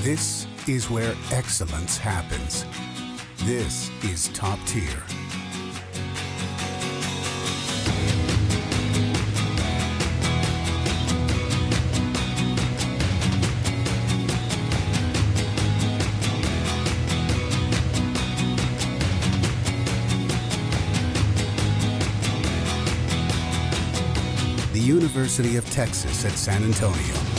This is where excellence happens. This is top tier. The University of Texas at San Antonio.